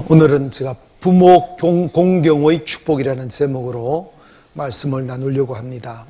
오늘은 제가 부모 공경의 축복이라는 제목으로 말씀을 나누려고 합니다.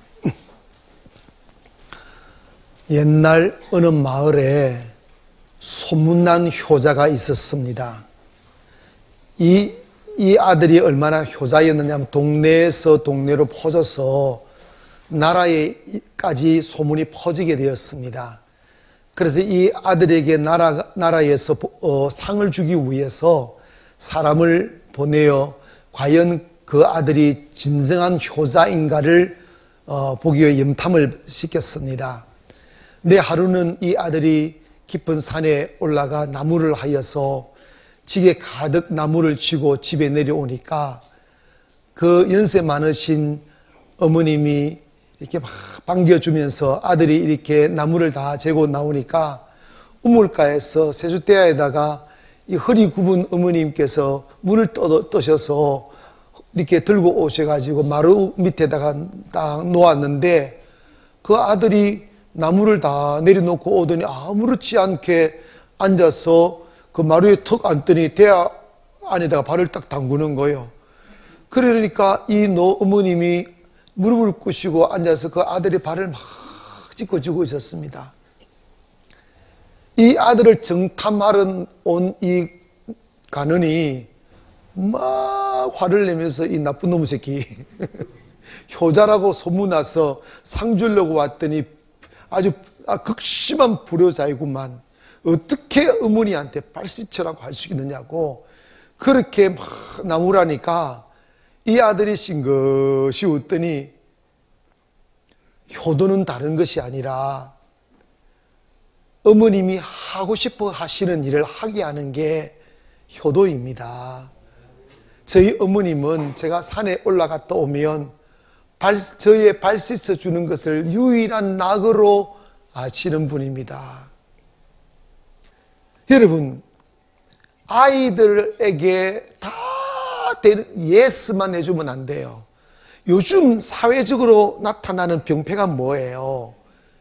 옛날 어느 마을에 소문난 효자가 있었습니다. 이 아들이 얼마나 효자였느냐면 동네에서 동네로 퍼져서 나라에까지 소문이 퍼지게 되었습니다. 그래서 이 아들에게 나라에서 상을 주기 위해서 사람을 보내어 과연 그 아들이 진정한 효자인가를 보기 위해 염탐을 시켰습니다. 하루는 이 아들이 깊은 산에 올라가 나무를 하여서 지게 가득 나무를 쥐고 집에 내려오니까 그 연세 많으신 어머님이 이렇게 막 반겨주면서 아들이 이렇게 나무를 다 재고 나오니까 우물가에서 세숫대야에다가 이 허리 굽은 어머님께서 물을 떠셔서 이렇게 들고 오셔가지고 마루 밑에다가 딱 놓았는데 그 아들이 나무를 다 내려놓고 오더니 아무렇지 않게 앉아서 그 마루에 턱 앉더니 대야 안에다가 발을 딱 담그는 거예요. 그러니까 이 어머님이 무릎을 꿇으시고 앉아서 그 아들의 발을 막 짚어주고 있었습니다. 이 아들을 정탐하러 온 이 가는이 막 화를 내면서 이 나쁜 놈의 새끼 효자라고 소문나서 상 주려고 왔더니 아주 극심한 불효자이구만. 어떻게 어머니한테 발시처라고 할 수 있느냐고 그렇게 막 나무라니까 이 아들이 싱긋이 웃더니 효도는 다른 것이 아니라 어머님이 하고 싶어 하시는 일을 하게 하는 게 효도입니다. 저희 어머님은 제가 산에 올라갔다 오면 저의 발 씻어주는 것을 유일한 낙으로 아시는 분입니다. 여러분, 아이들에게 다 예스만 해주면 안 돼요. 요즘 사회적으로 나타나는 병폐가 뭐예요?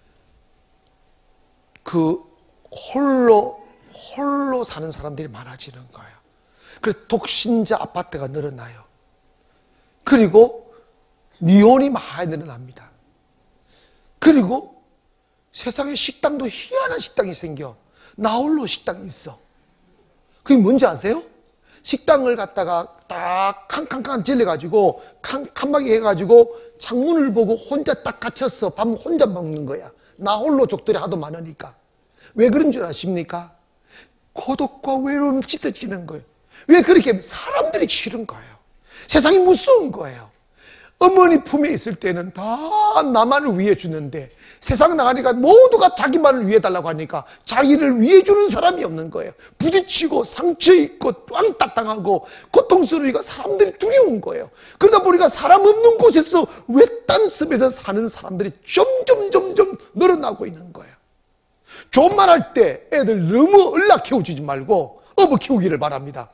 홀로 사는 사람들이 많아지는 거예요. 그래서 독신자 아파트가 늘어나요. 그리고 미혼이 많이 늘어납니다. 그리고 세상에 식당도 희한한 식당이 생겨. 나홀로 식당이 있어. 그게 뭔지 아세요? 식당을 갖다가 딱 칸칸칸 질러가지고 칸막이 해가지고 창문을 보고 혼자 딱 갇혀서 밥 혼자 먹는 거야. 나홀로 족들이 하도 많으니까. 왜 그런 줄 아십니까? 고독과 외로움이 짙어지는 거예요. 왜 그렇게 사람들이 싫은 거예요. 세상이 무서운 거예요. 어머니 품에 있을 때는 다 나만을 위해 주는데 세상 나가니까 모두가 자기만을 위해 달라고 하니까 자기를 위해 주는 사람이 없는 거예요. 부딪히고 상처 입고 왕따 당하고 고통스러우니까 사람들이 두려운 거예요. 그러다 보니까 사람 없는 곳에서 외딴 숲에서 사는 사람들이 점점 늘어나고 있는 거예요. 좋은 말 할 때 애들 너무 얼라 키워주지 말고 어버 키우기를 바랍니다.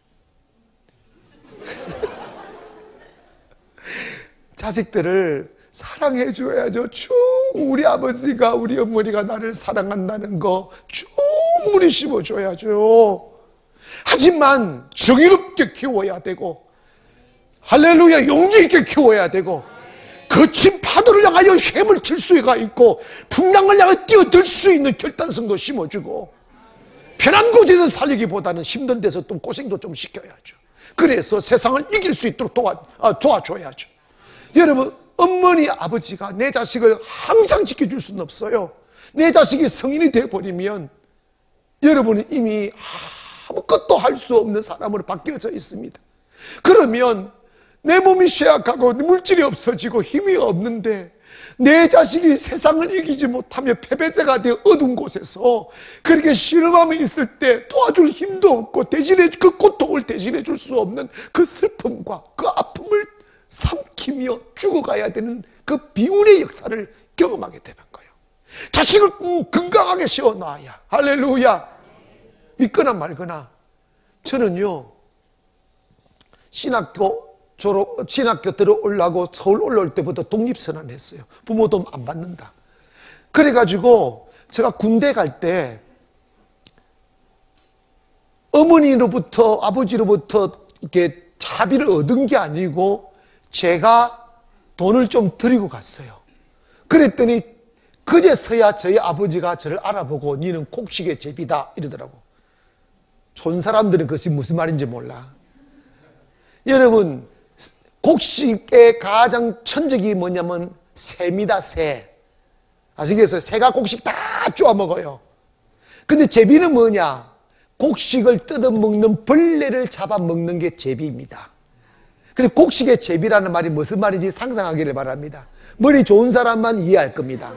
자식들을 사랑해 줘야죠. 우리 아버지가 우리 어머니가 나를 사랑한다는 거 충분히 심어줘야죠. 하지만 정의롭게 키워야 되고 할렐루야 용기 있게 키워야 되고 거친 파도를 향하여 힘을 칠 수가 있고 풍랑을 향해 뛰어들 수 있는 결단성도 심어주고 편한 곳에서 살리기보다는 힘든 데서 좀 고생도 좀 시켜야죠. 그래서 세상을 이길 수 있도록 도와줘야죠. 여러분, 어머니, 아버지가 내 자식을 항상 지켜줄 수는 없어요. 내 자식이 성인이 되어버리면 여러분은 이미 아무것도 할 수 없는 사람으로 바뀌어져 있습니다. 그러면 내 몸이 쇠약하고 물질이 없어지고 힘이 없는데 내 자식이 세상을 이기지 못하며 패배자가 되어 어두운 곳에서 그렇게 실험함에 있을 때 도와줄 힘도 없고 그 고통을 대신해 줄 수 없는 그 슬픔과 그 아픔을 삼키며 죽어가야 되는 그 비운의 역사를 경험하게 되는 거예요. 자식을 건강하게 세워놔야 할렐루야 믿거나 말거나. 저는요 신학교 들어오려고 서울 올라올 때부터 독립선언을 했어요. 부모 도움 안 받는다. 그래가지고 제가 군대 갈 때 어머니로부터, 아버지로부터 이렇게 자비를 얻은 게 아니고 제가 돈을 좀 드리고 갔어요. 그랬더니 그제서야 저희 아버지가 저를 알아보고 니는 곡식의 제비다 이러더라고. 촌 사람들은 그것이 무슨 말인지 몰라. 여러분, 곡식의 가장 천적이 뭐냐면 새입니다. 새. 아시겠어요? 새가 곡식 다 쪼아 먹어요. 근데 제비는 뭐냐? 곡식을 뜯어먹는 벌레를 잡아먹는 게 제비입니다. 그리고 곡식의 제비라는 말이 무슨 말인지 상상하기를 바랍니다. 머리 좋은 사람만 이해할 겁니다.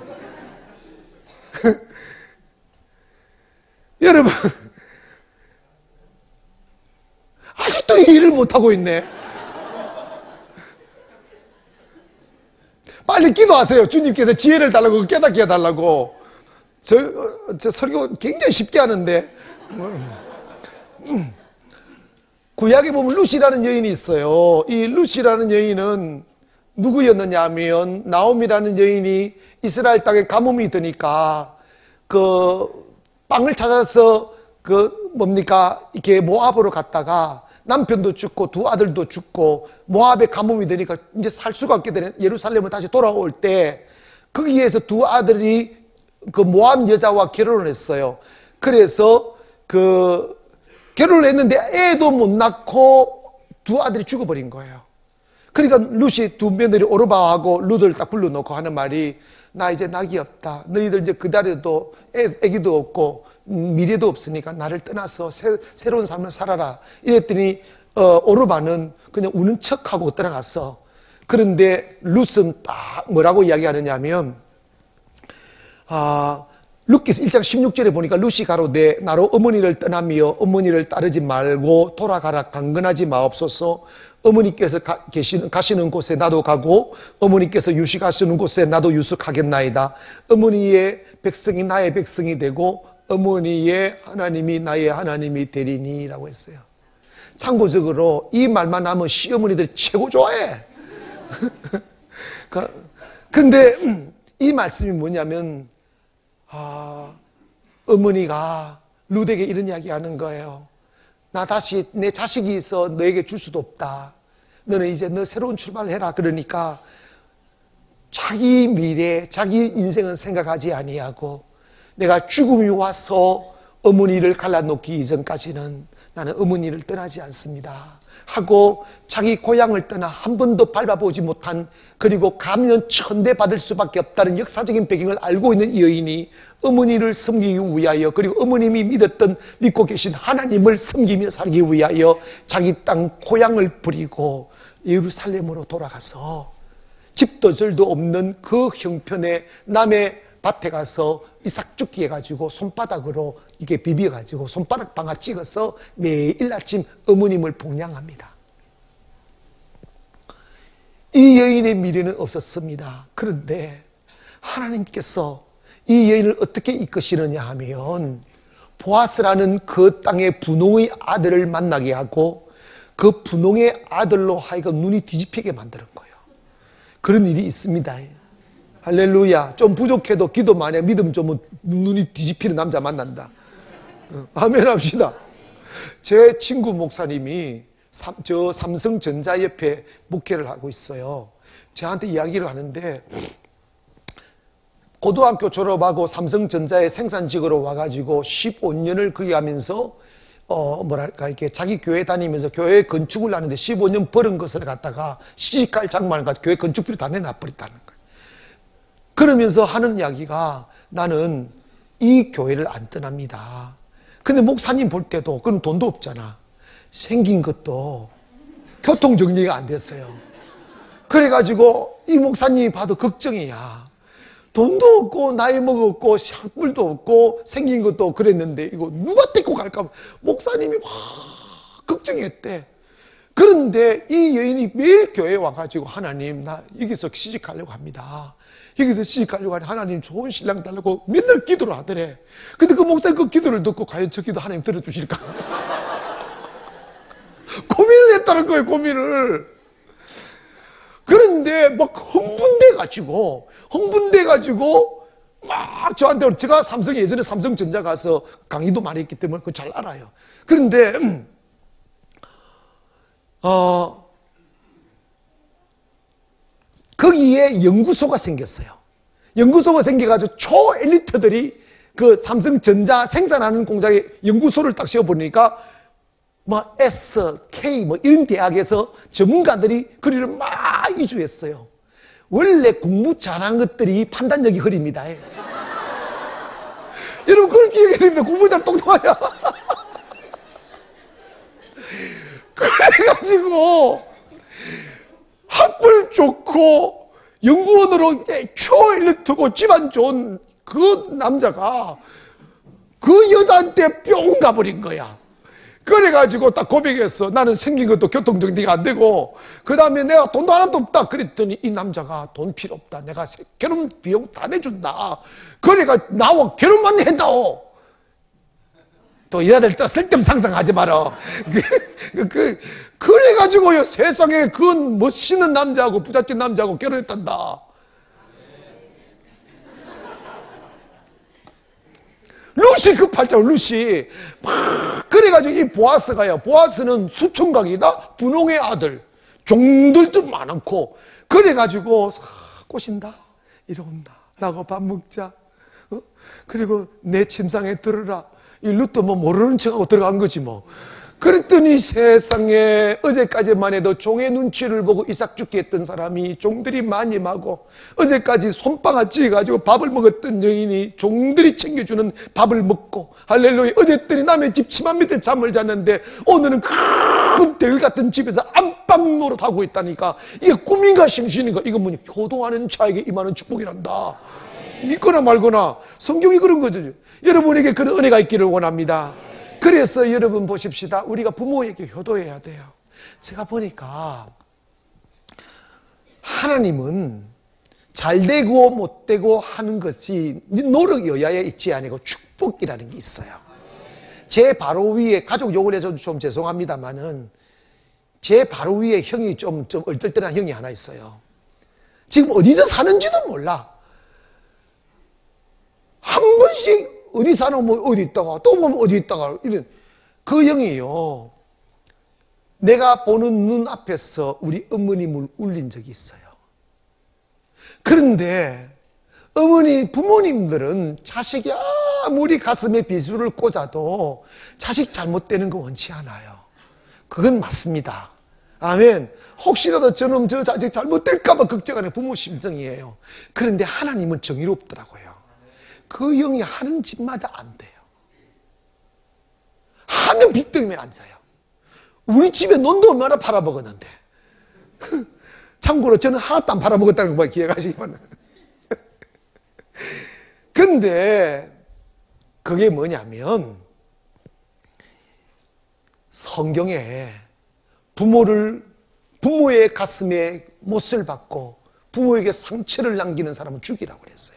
여러분, 아직도 이해를 못하고 있네. 빨리 기도하세요. 주님께서 지혜를 달라고 깨닫게 해달라고. 저 설교 굉장히 쉽게 하는데. 구약에 보면 루시라는 여인이 있어요. 이 루시라는 여인은 누구였느냐 하면 나옴이라는 여인이 이스라엘 땅에 가뭄이 드니까 그 빵을 찾아서 이렇게 모압으로 갔다가 남편도 죽고 두 아들도 죽고 모압에 가뭄이 되니까 이제 살 수가 없게 되는 예루살렘을 다시 돌아올 때 거기에서 두 아들이 그 모압 여자와 결혼을 했어요. 그래서 결혼을 했는데 애도 못 낳고 두 아들이 죽어버린 거예요. 그러니까 루시 두 며느리 오르바하고 루드를 딱 불러놓고 하는 말이 나 이제 낙이 없다. 너희들 이제 그달에도 애기도 없고 미래도 없으니까 나를 떠나서 새로운 삶을 살아라. 이랬더니 오르바는 그냥 우는 척하고 떠나갔어. 그런데 룻은 딱 뭐라고 이야기하느냐 하면 룻기서 1장 16절에 보니까 룻이 가로되 나로 어머니를 떠나며 어머니를 따르지 말고 돌아가라. 강건하지 마옵소서. 어머니께서 가시는 곳에 나도 가고 어머니께서 유식하시는 곳에 나도 유숙하겠나이다. 어머니의 백성이 나의 백성이 되고 어머니의 하나님이 나의 하나님이 되리니 라고 했어요. 참고적으로 이 말만 하면 시어머니들이 최고 좋아해. 근데 이 말씀이 뭐냐면 어머니가 룻에게 이런 이야기 하는 거예요. 나 다시 내 자식이 있어 너에게 줄 수도 없다. 너는 이제 너 새로운 출발을 해라. 그러니까 자기 미래, 자기 인생은 생각하지 아니하고 내가 죽음이 와서 어머니를 갈라놓기 이전까지는 나는 어머니를 떠나지 않습니다 하고 자기 고향을 떠나 한 번도 밟아보지 못한, 그리고 가면 천대받을 수밖에 없다는 역사적인 배경을 알고 있는 이 여인이 어머니를 섬기기 위하여, 그리고 어머님이 믿고 계신 하나님을 섬기며 살기 위하여 자기 땅 고향을 버리고 예루살렘으로 돌아가서 집도 절도 없는 그 형편에 남의 밭에 가서 이삭 죽기 해가지고 손바닥으로 이렇게 비벼가지고 손바닥 방아 찍어서 매일 아침 어머님을 봉양합니다. 이 여인의 미래는 없었습니다. 그런데 하나님께서 이 여인을 어떻게 이끄시느냐 하면 보아스라는 그 땅의 분홍의 아들을 만나게 하고 그 분홍의 아들로 하여금 눈이 뒤집히게 만드는 거예요. 그런 일이 있습니다. 할렐루야. 좀 부족해도 기도 많이 해. 믿음 좀 눈이 뒤집히는 남자 만난다. 아멘 합시다. 제 친구 목사님이 저 삼성전자협회 목회를 하고 있어요. 저한테 이야기를 하는데 고등학교 졸업하고 삼성전자의 생산직으로 와가지고 15년을 거기 하면서 이렇게 자기 교회 다니면서 교회 건축을 하는데 15년 벌은 것을 갖다가 시집갈 장만을 갖다 교회 건축비로 다 내놔버렸다는 거예요. 그러면서 하는 이야기가 나는 이 교회를 안 떠납니다. 근데 목사님 볼 때도 그럼 돈도 없잖아. 생긴 것도 교통정리가 안 됐어요. 그래가지고 이 목사님이 봐도 걱정이야. 돈도 없고 나이 먹었고 샷불도 없고 생긴 것도 그랬는데 이거 누가 데리고 갈까? 목사님이 막 걱정했대. 그런데 이 여인이 매일 교회에 와가지고 하나님 나 여기서 시집가려고 합니다. 여기서 시집가려고 하니 하나님 좋은 신랑 달라고 맨날 기도를 하더래. 근데 그 목사님 그 기도를 듣고 과연 저 기도 하나님 들어주실까? 고민을 했다는 거예요. 고민을. 그런데 막 흥분돼가지고 막 저한테, 제가 삼성에 예전에 삼성전자 가서 강의도 많이 했기 때문에 그거 잘 알아요. 그런데 거기에 연구소가 생겼어요. 연구소가 생겨가지고 초엘리트들이 그 삼성전자 생산하는 공장에 연구소를 딱 세워보니까 뭐 S, K 뭐 이런 대학에서 전문가들이 거기를 막 이주했어요. 원래 공부 잘한 것들이 판단력이 흐립니다. 여러분 그걸 기억해야 됩니다. 공부 잘 똑똑하냐. 그래가지고 학벌 좋고 연구원으로 초엘리트고 집안 좋은 그 남자가 그 여자한테 뿅 가버린 거야. 그래가지고 딱 고백했어. 나는 생긴 것도 교통정리가 안 되고 그 다음에 내가 돈도 하나도 없다. 그랬더니 이 남자가 돈 필요 없다. 내가 결혼 비용 다 내준다. 그래가 나와 결혼만 해다오. 또 여자들 또 쓸데없는 상상하지 마라. 그래가지고요 세상에 그 멋있는 남자하고 부잣집 남자하고 결혼했단다. 루시 그 팔자고 루시 막 그래가지고 이 보아스가요. 보아스는 수총각이다. 분홍의 아들. 종들도 많고 그래가지고 싹 꼬신다. 이러온다. 나하고 밥 먹자. 그리고 내 침상에 들어라. 이 루트 뭐 모르는 척하고 들어간 거지 뭐. 그랬더니 세상에 어제까지만 해도 종의 눈치를 보고 이삭 죽게 했던 사람이 종들이 마님하고 어제까지 손바가지 가지고 밥을 먹었던 여인이 종들이 챙겨주는 밥을 먹고 할렐루야. 어제더니 남의 집 치마 밑에 잠을 잤는데 오늘은 큰 대을 같은 집에서 안방 노릇하고 있다니까. 이게 꿈인가 생신인가. 이거 뭐냐 효도하는 자에게 임하는 축복이란다. 믿거나 말거나 성경이 그런 거죠. 여러분에게 그런 은혜가 있기를 원합니다. 그래서 여러분 보십시다. 우리가 부모에게 효도해야 돼요. 제가 보니까 하나님은 잘되고 못되고 하는 것이 노력 여야에 있지 아니고 축복이라는 게 있어요. 제 바로 위에 가족 욕을 해서 좀 죄송합니다만은 제 바로 위에 형이 좀 얼떨떨한 형이 하나 있어요. 지금 어디서 사는지도 몰라. 한 번씩 어디 사노 뭐 어디 있다가 또 보면 어디 있다가 이런 그 형이요. 내가 보는 눈 앞에서 우리 어머님을 울린 적이 있어요. 그런데 부모님들은 자식이 아무리 가슴에 비수를 꽂아도 자식 잘못되는 거 원치 않아요. 그건 맞습니다. 아멘. 혹시라도 저놈 저 자식 잘못될까봐 걱정하는 부모 심정이에요. 그런데 하나님은 정의롭더라고요. 그 형이 하는 집마다 안 돼요. 하면 빚더미에 앉아요. 우리 집에 논도 얼마나 팔아먹었는데. 참고로 저는 하나도 안 팔아먹었다는 거 기억하시기만. 근데 그게 뭐냐면 성경에 부모의 가슴에 못을 박고 부모에게 상처를 남기는 사람은 죽이라고 그랬어요.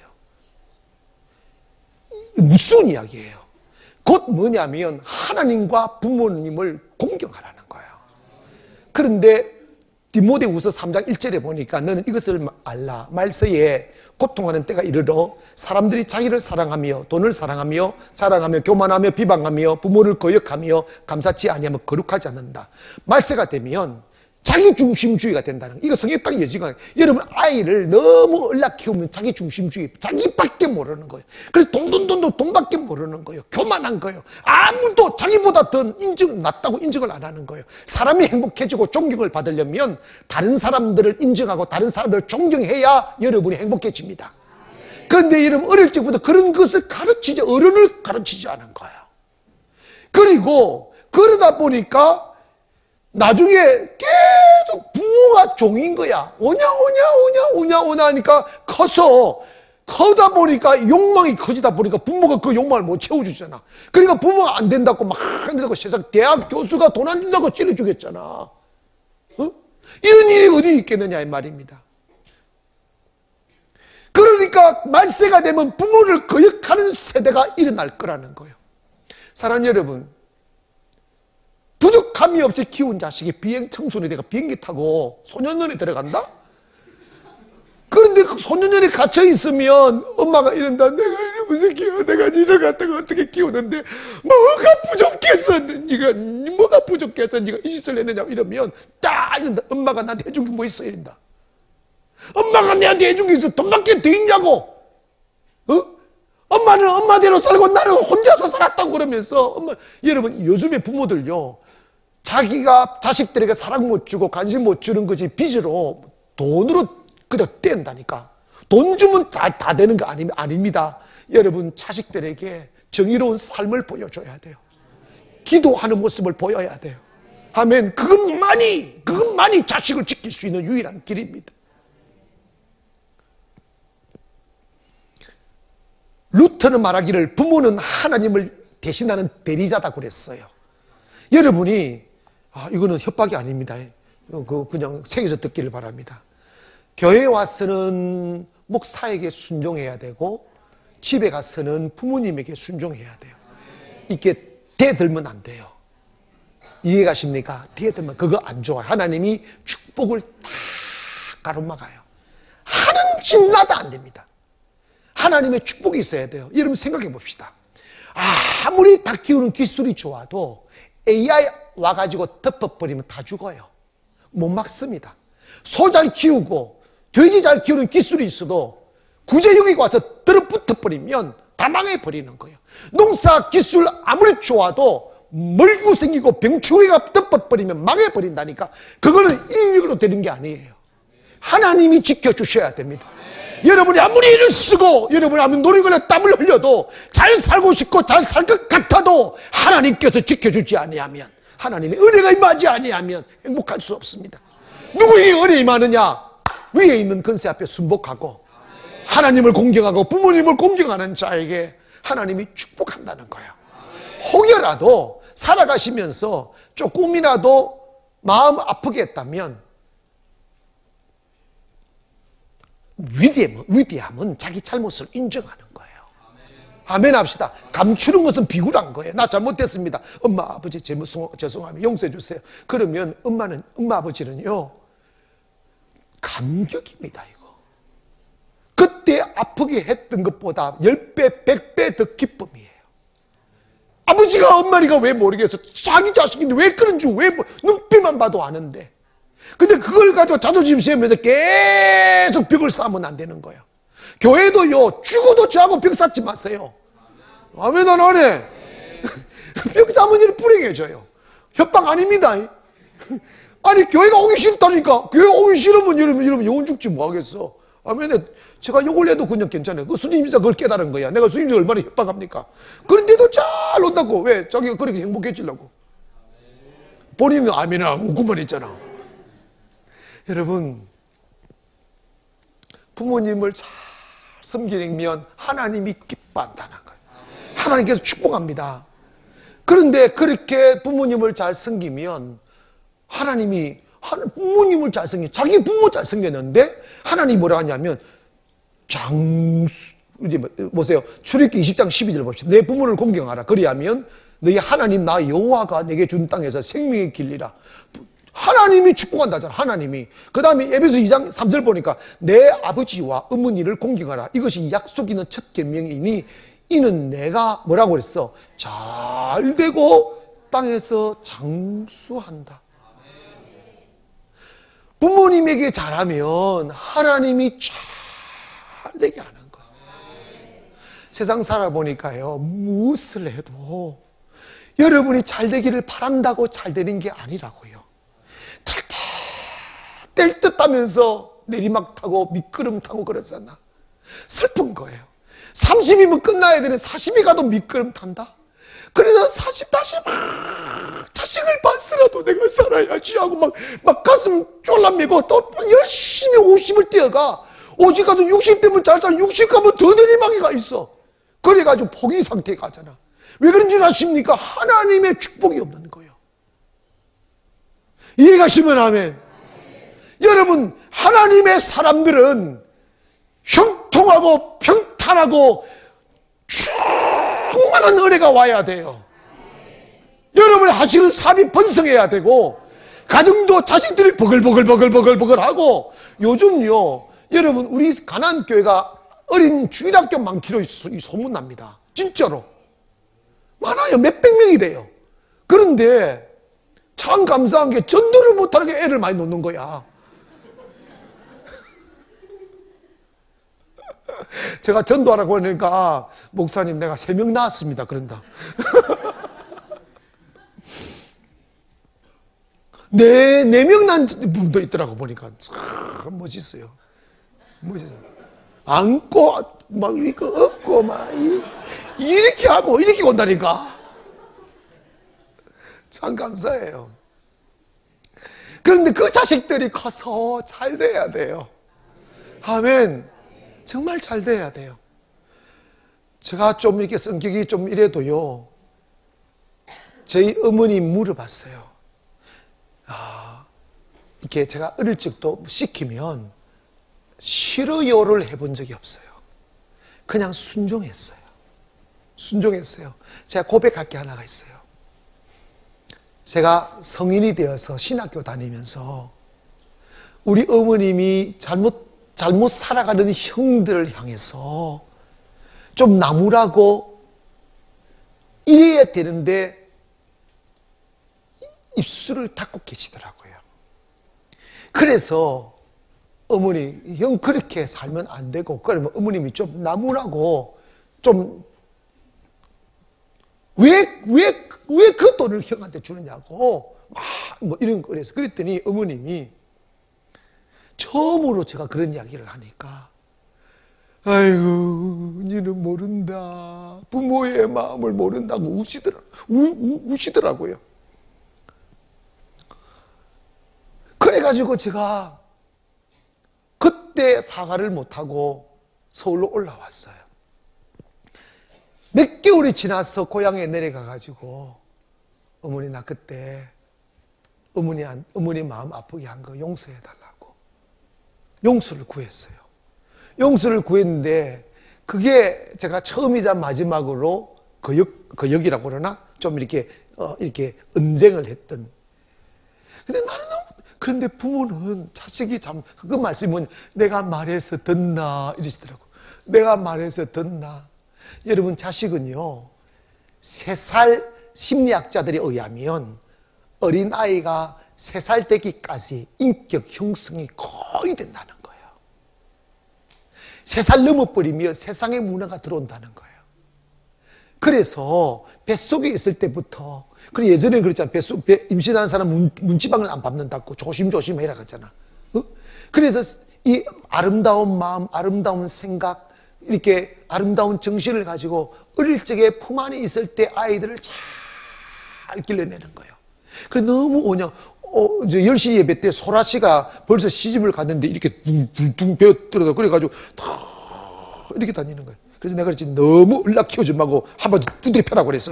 무슨 이야기예요? 곧 뭐냐면 하나님과 부모님을 공경하라는 거예요. 그런데 디모데후서 3장 1절에 보니까 너는 이것을 알라. 말세에 고통하는 때가 이르러 사람들이 자기를 사랑하며 돈을 사랑하며 자랑하며 교만하며 비방하며 부모를 거역하며 감사치 아니하며 거룩하지 않는다. 말세가 되면 자기중심주의가 된다는 거. 이거 성경에 딱 여지가. 여러분 아이를 너무 얼락 키우면 자기중심주의, 자기밖에 모르는 거예요. 그래서 돈밖에 모르는 거예요. 교만한 거예요. 아무도 자기보다 더 낫다고 인정을 안 하는 거예요. 사람이 행복해지고 존경을 받으려면 다른 사람들을 인정하고 다른 사람들을 존경해야 여러분이 행복해집니다. 그런데 여러분 어릴 적부터 그런 것을 어른을 가르치지 않은 거예요. 그리고 그러다 보니까 나중에 계속 부모가 종인 거야. 오냐 하니까 커다 보니까 욕망이 커지다 보니까 부모가 그 욕망을 못 채워주잖아. 그러니까 부모가 안 된다고 막 한다고 세상 대학 교수가 돈 안 준다고 찔러주겠잖아. 이런 일이 어디 있겠느냐 이 말입니다. 그러니까 말세가 되면 부모를 거역하는 세대가 일어날 거라는 거예요. 사랑하는 여러분, 부족함이 없이 키운 자식이 비행 청소년이 돼가 비행기 타고 소년원에 들어간다? 그런데 근데 그 소년원에 갇혀 있으면 엄마가 이런다. 내가 이러면 새끼야. 내가 니를 갖다가 어떻게 키우는데 뭐가 부족해서 뭐가 부족해서 네가 이 짓을 했느냐고 이러면 딱 이런다. 엄마가 나한테 해준 게 뭐 있어 이런다. 엄마가 내한테 해준 게 있어. 돈밖에 더 있냐고. 엄마는 엄마대로 살고 나는 혼자서 살았다고 그러면서 여러분 요즘에 부모들요 자기가 자식들에게 사랑 못 주고 관심 못 주는 것이 빚으로 돈으로 그냥 뗀다니까. 돈 주면 다 되는 거 아닙니다. 여러분 자식들에게 정의로운 삶을 보여줘야 돼요. 기도하는 모습을 보여야 돼요. 아멘. 그것만이 자식을 지킬 수 있는 유일한 길입니다. 루터는 말하기를 부모는 하나님을 대신하는 대리자다 그랬어요. 여러분이 이거는 협박이 아닙니다. 그냥 새겨서 듣기를 바랍니다. 교회에 와서는 목사에게 순종해야 되고 집에 가서는 부모님에게 순종해야 돼요. 이게 대들면 안 돼요. 이해가십니까? 대들면 그거 안 좋아요. 하나님이 축복을 다 가로막아요. 하는 짓마다 안 됩니다. 하나님의 축복이 있어야 돼요. 여러분 생각해 봅시다. 아무리 닭 키우는 기술이 좋아도 AI 와가지고 덮어버리면 다 죽어요. 못 막습니다. 소 잘 키우고 돼지 잘 키우는 기술이 있어도 구제역이 와서 들어붙어버리면 다 망해버리는 거예요. 농사 기술 아무리 좋아도 멀고 생기고 병충해가 덮어버리면 망해버린다니까. 그거는 인력으로 되는 게 아니에요. 하나님이 지켜주셔야 됩니다. 여러분이 아무리 일을 쓰고 여러분이 아무리 노력을 땀을 흘려도 잘 살고 싶고 잘 살 것 같아도 하나님께서 지켜주지 아니하면, 하나님의 은혜가 임하지 아니하면 행복할 수 없습니다. 누구에게 은혜 임하느냐? 위에 있는 근세 앞에 순복하고 하나님을 공경하고 부모님을 공경하는 자에게 하나님이 축복한다는 거예요. 혹여라도 살아가시면서 조금이라도 마음 아프게 했다면 위대함은 자기 잘못을 인정하는 거예요. 아멘 합시다. 감추는 것은 비굴한 거예요. 나 잘못됐습니다. 엄마 아버지 죄송합니다. 용서해 주세요. 그러면 엄마 아버지는요 감격입니다. 이거 그때 아프게 했던 것보다 10배 100배 더 기쁨이에요. 아버지가 엄마니까 왜 모르겠어. 자기 자식인데 왜 그런지 눈빛만 봐도 아는데. 근데 그걸 가지고 자존심 세우면서 계속 벽을 쌓으면 안 되는 거예요. 교회도요 죽어도 저하고 벽 쌓지 마세요. 아멘 안 해. 벽 쌓으면 일을 불행해져요. 협박 아닙니다. 아니 교회가 오기 싫다니까. 교회 오기 싫으면 이러면 영혼 죽지 뭐 하겠어. 아멘. 제가 욕을 해도 그냥 괜찮아요. 그 수님이사 그걸 깨달은 거야. 내가 수님이 얼마나 협박합니까? 그런데도 잘 온다고. 왜? 자기가 그렇게 행복해지려고. 본인은 아멘을 안 웃고만 했잖아. 여러분 부모님을 잘 섬기면 하나님이 기뻐한다는 거예요. 하나님께서 축복합니다. 그런데 그렇게 부모님을 잘 섬기면 하나님이 부모님을 잘 섬겨 자기 부모 잘 섬겼는데 하나님이 뭐라 하냐면 이제 보세요. 출애굽기 20장 12절 봅시다. 내 부모를 공경하라. 그리하면 너희 하나님 나 여호와가 내게 준 땅에서 생명의 길이라. 하나님이 축복한다잖아. 하나님이. 그 다음에 에베소 2장 3절 보니까 내 아버지와 어머니를 공경하라. 이것이 약속 있는 첫 계명이니 이는 내가 뭐라고 그랬어? 잘되고 땅에서 장수한다. 부모님에게 잘하면 하나님이 잘되게 하는 거예요. 세상 살아보니까요 무엇을 해도 여러분이 잘되기를 바란다고 잘되는 게 아니라고요. 뗄 듯 하면서 내리막 타고 미끄럼 타고 그러잖아. 슬픈 거예요. 30이면 끝나야 되는 40이 가도 미끄럼 탄다. 그래서 40 다시 막 자식을 봤으라도 내가 살아야지 하고 막 가슴 쫄라매고 또 열심히 50을 뛰어가. 50 가도 60 되면 잘 살, 60 가면 더 내리막이가 있어. 그래가지고 포기 상태에 가잖아. 왜 그런 줄 아십니까? 하나님의 축복이 없는 거예요. 이해가시면 아멘. 여러분 하나님의 사람들은 형통하고 평탄하고 충만한 은혜가 와야 돼요. 여러분 하시는 삶이 번성해야 되고 가정도 자식들이 버글버글하고 요즘요 여러분, 우리 가난교회가 어린 주일학교 많기로 소문납니다. 진짜로. 많아요. 몇백 명이 돼요. 그런데 참 감사한 게 전도를 못하는 게 애를 많이 놓는 거야. 제가 전도하라고 하니까 목사님 내가 3명 낳았습니다. 그런다. 네 명 낳은 분도 있더라고 보니까. 참 멋있어요. 멋있어요. 안고 막 이거 업고 막 이렇게 하고 이렇게 온다니까. 참 감사해요. 그런데 그 자식들이 커서 잘 돼야 돼요. 아멘. 정말 잘 돼야 돼요. 제가 좀 이렇게 성격이 좀 이래도요, 저희 어머니 물어봤어요. 이렇게 제가 어릴 적도 시키면 싫어요를 해본 적이 없어요. 그냥 순종했어요. 순종했어요. 제가 고백할 게 하나가 있어요. 제가 성인이 되어서 신학교 다니면서 우리 어머님이 잘못 살아가는 형들을 향해서 좀 나무라고 이래야 되는데 입술을 닫고 계시더라고요. 그래서 어머니, 형 그렇게 살면 안 되고, 그러면 어머님이 좀 나무라고 좀 왜 그 돈을 형한테 주느냐고 막 뭐 이런 거 그래서 그랬더니 어머님이 처음으로 제가 그런 이야기를 하니까 아이고 니는 모른다. 부모의 마음을 모른다고 우시더라고요. 그래가지고 제가 그때 사과를 못하고 서울로 올라왔어요. 몇 개월이 지나서 고향에 내려가가지고 어머니 나 그때 어머니 마음 아프게 한 거 용서해달라고 용서를 구했어요. 용서를 구했는데 그게 제가 처음이자 마지막으로 거역이라고 그러나 좀 이렇게 언쟁을 했던. 근데 나는 그런데 부모는 자식이 참 그 말씀이 뭐냐, 내가 말해서 듣나 이러시더라고. 내가 말해서 듣나. 여러분 자식은요 3살 심리학자들에 의하면 어린아이가 3살 되기까지 인격 형성이 거의 된다는 거예요. 3살 넘어버리면 세상의 문화가 들어온다는 거예요. 그래서 뱃속에 있을 때부터, 그래 예전에 그랬잖아. 임신한 사람 문지방을 안 밟는다고 조심조심 해라 그랬잖아. 그래서 이 아름다운 마음, 아름다운 생각, 이렇게 아름다운 정신을 가지고 어릴 적에 품 안에 있을 때 아이들을 잘 길러내는 거예요. 그래 너무 오냐. 이제 10시 예배 때 소라 씨가 벌써 시집을 갔는데 이렇게 둥둥 배어들어서 그래가지고 다 이렇게 다니는 거예요. 그래서 내가 그랬지, 너무 을락 키우지 말고 한번 두드려 패라고 그랬어.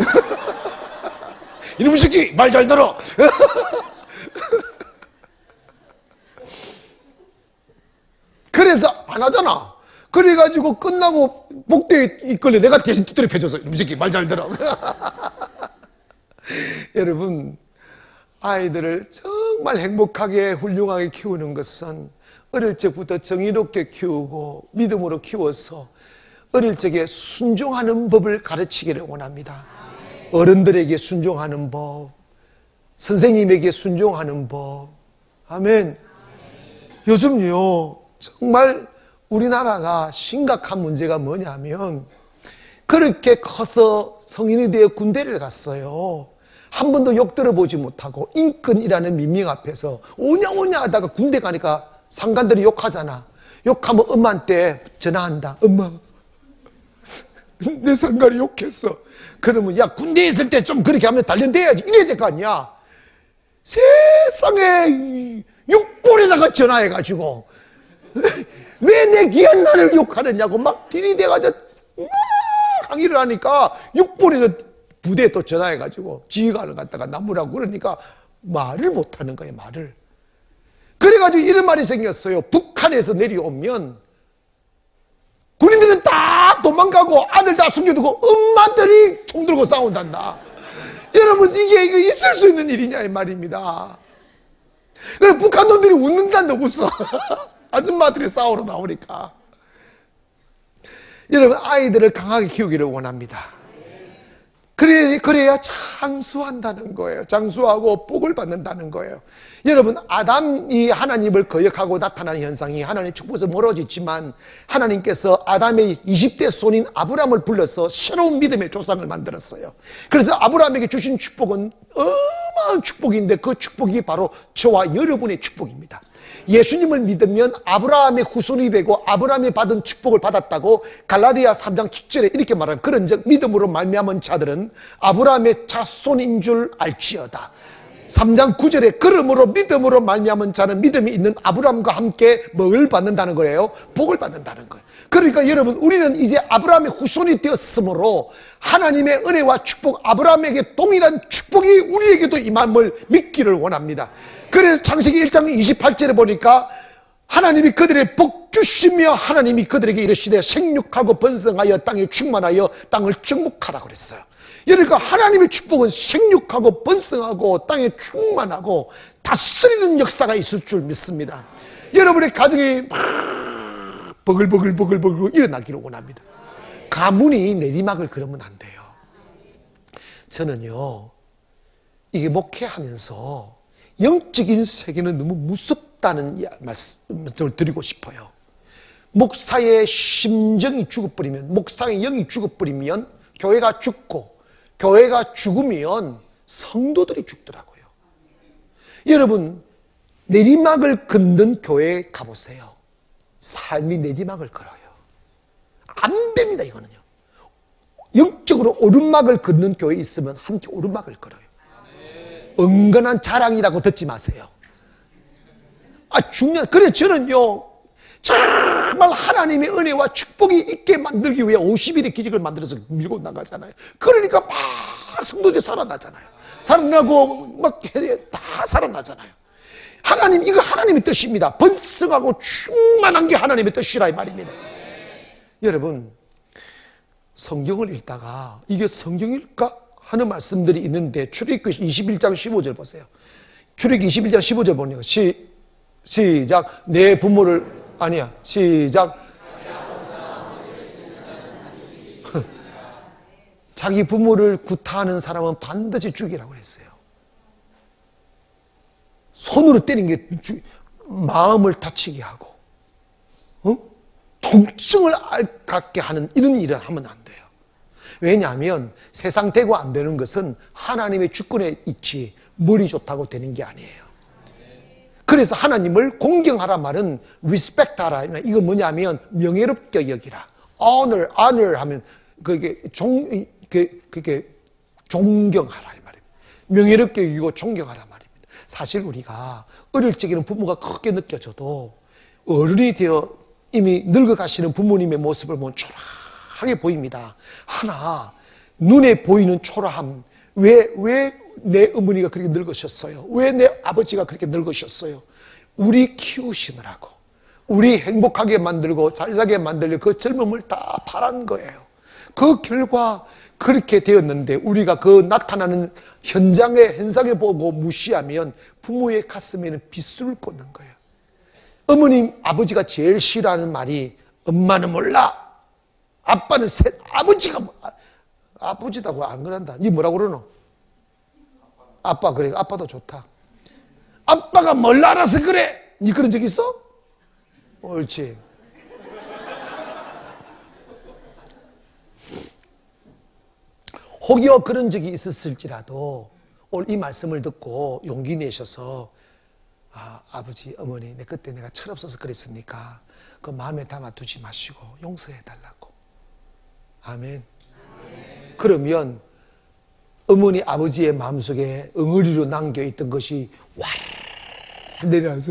이놈의 새끼 말 잘 들어. 그래서 안 하잖아. 그래가지고 끝나고 목대에 있길래 내가 대신 두드려 패줘서 이놈의 새끼 말 잘 들어. 여러분 아이들을 정말 행복하게 훌륭하게 키우는 것은 어릴 적부터 정의롭게 키우고 믿음으로 키워서 어릴 적에 순종하는 법을 가르치기를 원합니다. 어른들에게 순종하는 법, 선생님에게 순종하는 법. 아멘. 요즘요 정말 우리나라가 심각한 문제가 뭐냐면 그렇게 커서 성인이 되어 군대를 갔어요. 한 번도 욕 들어보지 못하고 인권이라는 민명 앞에서 오냐오냐 하다가 군대 가니까 상관들이 욕하잖아. 욕하면 엄마한테 전화한다. 엄마 내 상관이 욕했어. 그러면 야 군대에 있을 때 좀 그렇게 하면 단련돼야지 이래야 될 거 아니야. 세상에 육본에다가 전화해가지고 왜 내 귀한 나를 욕하느냐고 막 들이대가지고 막 항의를 하니까 육본에서 부대에 또 전화해가지고 지휘관을 갖다가 나무라고 그러니까 말을 못하는 거예요. 말을. 그래가지고 이런 말이 생겼어요. 북한에서 내려오면 군인들은 다 도망가고 아들 다 숨겨두고 엄마들이 총 들고 싸운단다. 여러분 이게 있을 수 있는 일이냐 이 말입니다. 그래 북한 놈들이 웃는단다. 웃어. 아줌마들이 싸우러 나오니까. 여러분, 아이들을 강하게 키우기를 원합니다. 그래야 장수한다는 거예요. 장수하고 복을 받는다는 거예요. 여러분, 아담이 하나님을 거역하고 나타나는 현상이 하나님 축복에서 멀어지지만 하나님께서 아담의 20대 손인 아브라함을 불러서 새로운 믿음의 조상을 만들었어요. 그래서 아브라함에게 주신 축복은 어마어마한 축복인데 그 축복이 바로 저와 여러분의 축복입니다. 예수님을 믿으면 아브라함의 후손이 되고 아브라함이 받은 축복을 받았다고 갈라디아 3장 7절에 이렇게 말하는, 그런즉 믿음으로 말미암은 자들은 아브라함의 자손인 줄 알지어다. 3장 9절에 그러므로 믿음으로 말미암은 자는 믿음이 있는 아브라함과 함께 뭘 받는다는 거예요? 복을 받는다는 거예요. 그러니까 여러분, 우리는 이제 아브라함의 후손이 되었으므로 하나님의 은혜와 축복, 아브라함에게 동일한 축복이 우리에게도 임함을 믿기를 원합니다. 그래서 창세기 1장 28절에 보니까 하나님이 그들의 복 주시며 하나님이 그들에게 이르시되 생육하고 번성하여 땅에 충만하여 땅을 정복하라 그랬어요. 그러니까 하나님의 축복은 생육하고 번성하고 땅에 충만하고 다스리는 역사가 있을 줄 믿습니다. 여러분의 가정이 막 버글버글 일어나기를 원합니다. 가문이 내리막을 걸으면 안 돼요. 저는요, 이게 목회하면서 영적인 세계는 너무 무섭다는 말씀을 드리고 싶어요. 목사의 심정이 죽어버리면, 목사의 영이 죽어버리면 교회가 죽고, 교회가 죽으면 성도들이 죽더라고요. 여러분, 내리막을 걷는 교회에 가보세요. 삶이 내리막을 걸어요. 안 됩니다, 이거는요. 영적으로 오르막을 걷는 교회에 있으면 함께 오르막을 걸어요. 은근한 자랑이라고 듣지 마세요. 그래서 저는요, 정말 하나님의 은혜와 축복이 있게 만들기 위해 50일의 기적을 만들어서 밀고 나가잖아요. 그러니까 막 성도들이 살아나잖아요. 살아나고 막 다 살아나잖아요. 이거 하나님의 뜻입니다. 번성하고 충만한 게 하나님의 뜻이라 이 말입니다. 여러분, 성경을 읽다가 이게 성경일까 하는 말씀들이 있는데, 출애굽기 21장 15절 보세요. 출애굽기 21장 15절 보니까 시작. 내 부모를, 아니야, 시작. 자기 부모를 구타하는 사람은 반드시 죽이라고 그랬어요. 손으로 때린 게 마음을 다치게 하고, 통증을 갖게 하는 이런 일을 하면 안 돼요. 왜냐하면 세상 되고 안 되는 것은 하나님의 주권에 있지 머리 좋다고 되는 게 아니에요. 그래서 하나님을 공경하라 말은 respect 하라. 이거 뭐냐면 명예롭게 여기라. honor 하면 그게 존경하라 이 말입니다. 명예롭게 여기고 존경하라 말입니다. 사실 우리가 어릴 적에는 부모가 크게 느껴져도 어른이 되어 이미 늙어가시는 부모님의 모습을 보면 초라하게 보입니다. 하나, 눈에 보이는 초라함. 왜 내 어머니가 그렇게 늙으셨어요? 왜 내 아버지가 그렇게 늙으셨어요? 우리 키우시느라고, 우리 행복하게 만들고 잘 살게 만들려 그 젊음을 다 바란 거예요. 그 결과 그렇게 되었는데 우리가 그 나타나는 현상에 보고 무시하면 부모의 가슴에는 빗줄을 꽂는 거예요. 어머님, 아버지가 제일 싫어하는 말이 엄마는 몰라. 아빠는 아버지가 아버지다고 안 그런다. 니 뭐라고 그러노? 아빠 그래. 아빠도 좋다. 아빠가 뭘 알아서 그래. 니 그런 적 있어? 옳지. 혹여 그런 적이 있었을지라도 오늘 이 말씀을 듣고 용기 내셔서 아버지, 어머니, 그때 내가 철없어서 그랬으니까 그 마음에 담아두지 마시고 용서해달라고. 아멘. 그러면 어머니, 아버지의 마음속에 엉어리로 남겨있던 것이 와르르 내려서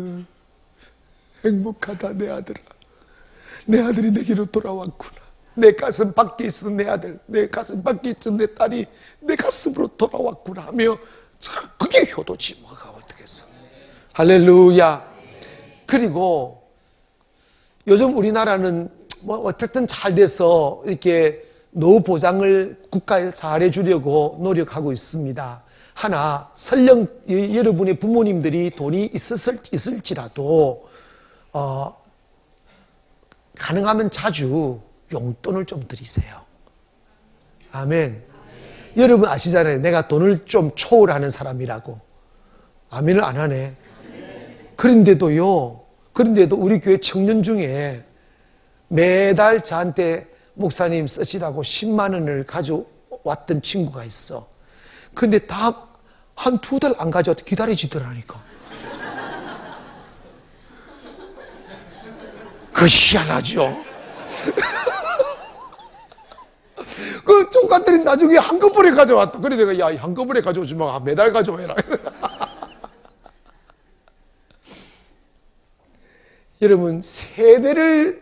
행복하다 내 아들아. 내 아들이 내게로 돌아왔구나. 내 가슴 밖에 있던 내 아들, 내 가슴 밖에 있던 내 딸이 내 가슴으로 돌아왔구나 하며 그게 효도지 뭐가 어떻겠어. 할렐루야. 그리고 요즘 우리나라는 뭐 어쨌든 잘 돼서 이렇게 노후 보장을 국가에서 잘해주려고 노력하고 있습니다. 하나, 설령 여러분의 부모님들이 돈이 있을지라도 가능하면 자주 용돈을 좀 드리세요. 아멘. 여러분 아시잖아요. 내가 돈을 좀 초월하는 사람이라고. 아멘을 안 하네. 그런데도 우리 교회 청년 중에 매달 저한테 목사님 쓰시라고 10만 원을 가져왔던 친구가 있어. 근데 다 한 2달 안 가져와도 기다려지더라니까. 그 희한하죠. 그 쫑같들이 나중에 한꺼번에 가져왔다. 그래 내가 야 한꺼번에 가져오지 마. 매달 가져와라. 여러분 세대를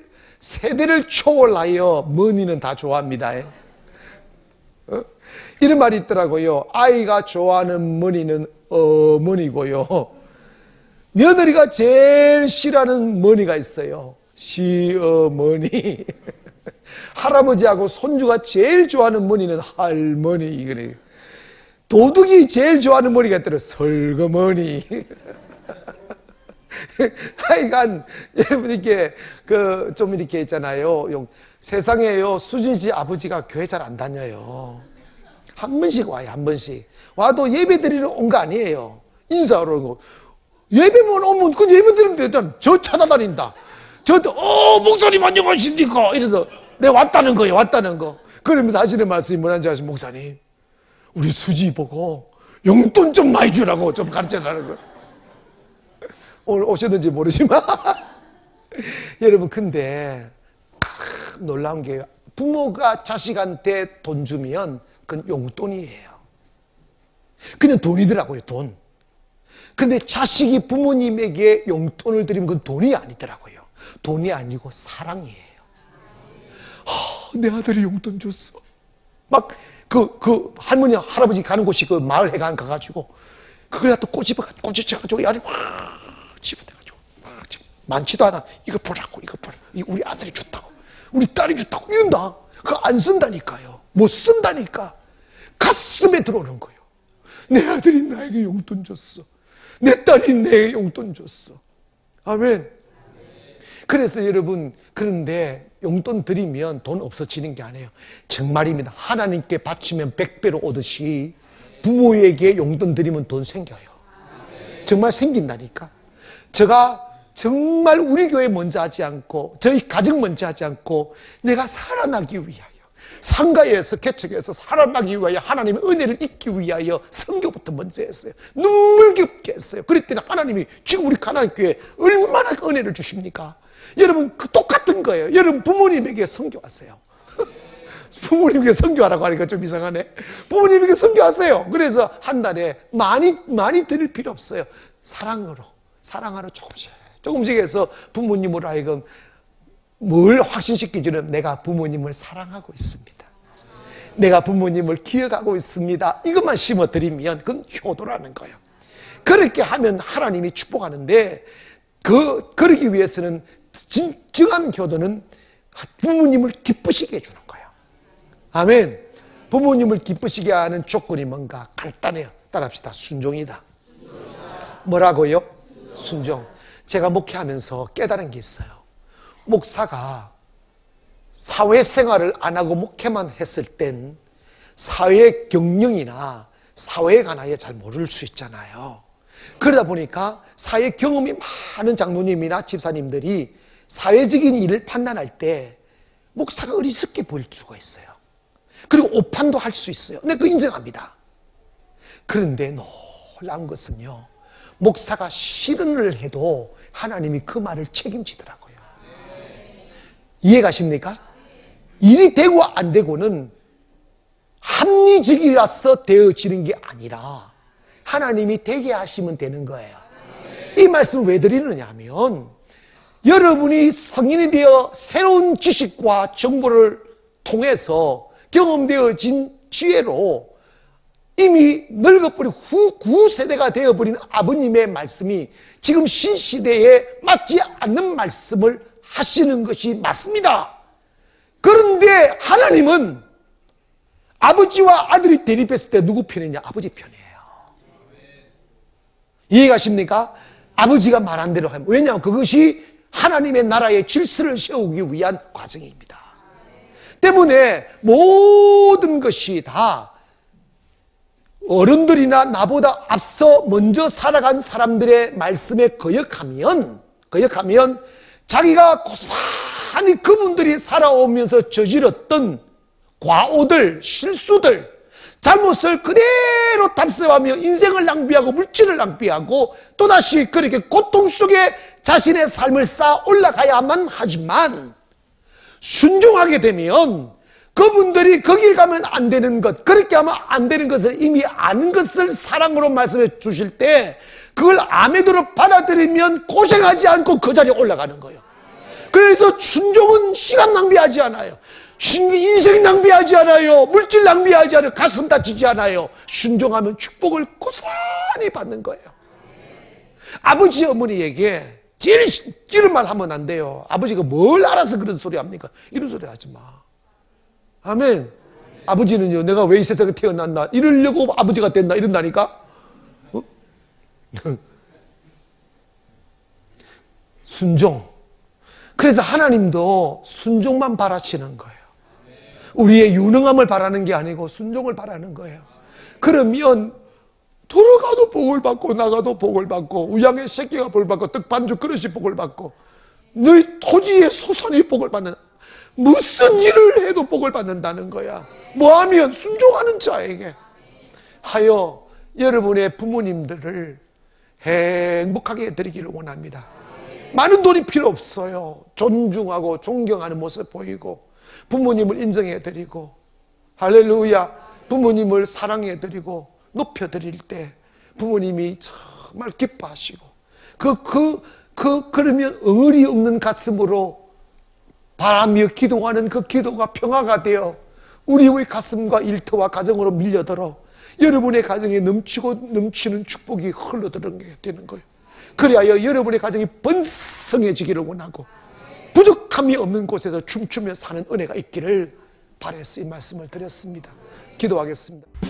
초월하여 머니는 다 좋아합니다. 이런 말이 있더라고요. 아이가 좋아하는 머니는 어머니고요. 며느리가 제일 싫어하는 머니가 있어요. 시어머니. 할아버지하고 손주가 제일 좋아하는 머니는 할머니. 그래. 도둑이 제일 좋아하는 머니가 있더라. 설거머니. 하여간 여러분 이렇게 좀 이렇게 있잖아요. 세상에요 수진 씨 아버지가 교회 잘 안 다녀요. 한 번씩 와요. 한 번씩 와도 예배 드리러 온 거 아니에요. 인사하러 온 거. 예배만 오면 그 예배 드리면 되잖아. 저 찾아다닌다. 저도 목사님 안녕하십니까 이래서 내가 왔다는 거예요. 왔다는 거. 그러면서 하시는 말씀이 뭐라는지 아시죠? 목사님 우리 수지 보고 용돈 좀 많이 주라고 좀 가르쳐달라는 거. 오늘 오셨는지 모르지만 여러분 근데 참 놀라운 게 부모가 자식한테 돈 주면 그건 용돈이에요. 그냥 돈이더라고요. 돈. 그런데 자식이 부모님에게 용돈을 드리면 그건 돈이 아니더라고요. 돈이 아니고 사랑이에요. 내 아들이 용돈 줬어. 막 할머니 할아버지 가는 곳이 그 마을 해관 가가지고 그걸 갖다 꼬집어가지고 이 안에 확 집어대가지고 막 많지도 않아. 이거 보라고 이거 우리 아들이 줬다고 우리 딸이 줬다고 이런다. 그거 안 쓴다니까요. 못 쓴다니까. 가슴에 들어오는 거예요. 내 아들이 나에게 용돈 줬어. 내 딸이 내게 용돈 줬어. 아멘. 그래서 여러분 그런데 용돈 드리면 돈 없어지는 게 아니에요. 정말입니다. 하나님께 바치면 100배로 오듯이 부모에게 용돈 드리면 돈 생겨요. 정말 생긴다니까. 제가 정말 우리 교회 먼저 하지 않고 저희 가정 먼저 하지 않고 내가 살아나기 위하여 상가에서 개척해서 살아나기 위하여 하나님의 은혜를 잊기 위하여 선교부터 먼저 했어요. 눈물겹게 했어요. 그랬더니 하나님이 지금 우리 가나안 교회에 얼마나 은혜를 주십니까? 여러분 똑같은 거예요. 여러분 부모님에게 선교하세요. 부모님에게 선교하라고 하니까 좀 이상하네. 부모님에게 선교하세요. 그래서 한 달에 많이 드릴 필요 없어요. 사랑으로 조금씩 해서 부모님으로 하여금 뭘 확신시키지는 내가 부모님을 사랑하고 있습니다. 내가 부모님을 기억하고 있습니다. 이것만 심어드리면 그건 효도라는 거예요. 그렇게 하면 하나님이 축복하는데 그러기 위해서는 진정한 효도는 부모님을 기쁘시게 해주는 거예요. 아멘. 부모님을 기쁘시게 하는 조건이 뭔가 간단해요. 따라합시다. 순종이다. 뭐라고요? 순종. 제가 목회하면서 깨달은 게 있어요. 목사가 사회생활을 안 하고 목회만 했을 땐 사회 경영이나 사회에 관하여 잘 모를 수 있잖아요. 그러다 보니까 사회 경험이 많은 장로님이나 집사님들이 사회적인 일을 판단할 때 목사가 어리석게 보일 수가 있어요. 그리고 오판도 할 수 있어요. 근데 그거 인정합니다. 그런데 놀라운 것은요, 목사가 실언을 해도 하나님이 그 말을 책임지더라고요. 이해가십니까? 일이 되고 안 되고는 합리적이라서 되어지는 게 아니라 하나님이 되게 하시면 되는 거예요. 이 말씀을 왜 드리느냐 하면 여러분이 성인이 되어 새로운 지식과 정보를 통해서 경험되어진 지혜로 이미 늙어버린 구세대가 되어버린 아버님의 말씀이 지금 신시대에 맞지 않는 말씀을 하시는 것이 맞습니다. 그런데 하나님은 아버지와 아들이 대립했을 때 누구 편이냐? 아버지 편이에요. 이해가십니까? 아버지가 말한 대로 하면, 왜냐하면 그것이 하나님의 나라의 질서를 세우기 위한 과정입니다. 때문에 모든 것이 다 어른들이나 나보다 앞서 먼저 살아간 사람들의 말씀에 거역하면 자기가 고스란히 그분들이 살아오면서 저질렀던 과오들, 실수들, 잘못을 그대로 답습하며 인생을 낭비하고 물질을 낭비하고 또다시 그렇게 고통 속에 자신의 삶을 쌓아 올라가야만 하지만, 순종하게 되면 그분들이 거길 가면 안 되는 것, 그렇게 하면 안 되는 것을 이미 아는 것을 사랑으로 말씀해 주실 때 그걸 아멘으로 받아들이면 고생하지 않고 그 자리에 올라가는 거예요. 그래서 순종은 시간 낭비하지 않아요. 인생 낭비하지 않아요. 물질 낭비하지 않아요. 가슴 다치지 않아요. 순종하면 축복을 고스란히 받는 거예요. 아버지 어머니에게 제일 이런 말 하면 안 돼요. 아버지가 뭘 알아서 그런 소리 합니까? 이런 소리 하지 마. 아멘. 아버지는요, 내가 왜 이 세상에 태어났나 이러려고 아버지가 됐나 이런다니까. 어? 순종. 그래서 하나님도 순종만 바라시는 거예요. 우리의 유능함을 바라는 게 아니고 순종을 바라는 거예요. 그러면 들어가도 복을 받고 나가도 복을 받고, 우양의 새끼가 복을 받고 떡반죽 그릇이 복을 받고, 너희 토지의 소산이 복을 받는, 무슨 일을 해도 복을 받는다는 거야. 뭐하면 순종하는 자에게. 하여 여러분의 부모님들을 행복하게 해드리기를 원합니다. 많은 돈이 필요 없어요. 존중하고 존경하는 모습 보이고, 부모님을 인정해드리고, 할렐루야, 부모님을 사랑해드리고 높여드릴 때 부모님이 정말 기뻐하시고, 그러면 의리 없는 가슴으로 바라며 기도하는 그 기도가 평화가 되어 우리의 가슴과 일터와 가정으로 밀려들어 여러분의 가정에 넘치는 축복이 흘러들게 되는 거예요. 그리하여 여러분의 가정이 번성해지기를 원하고, 부족함이 없는 곳에서 춤추며 사는 은혜가 있기를 바라서 이 말씀을 드렸습니다. 기도하겠습니다.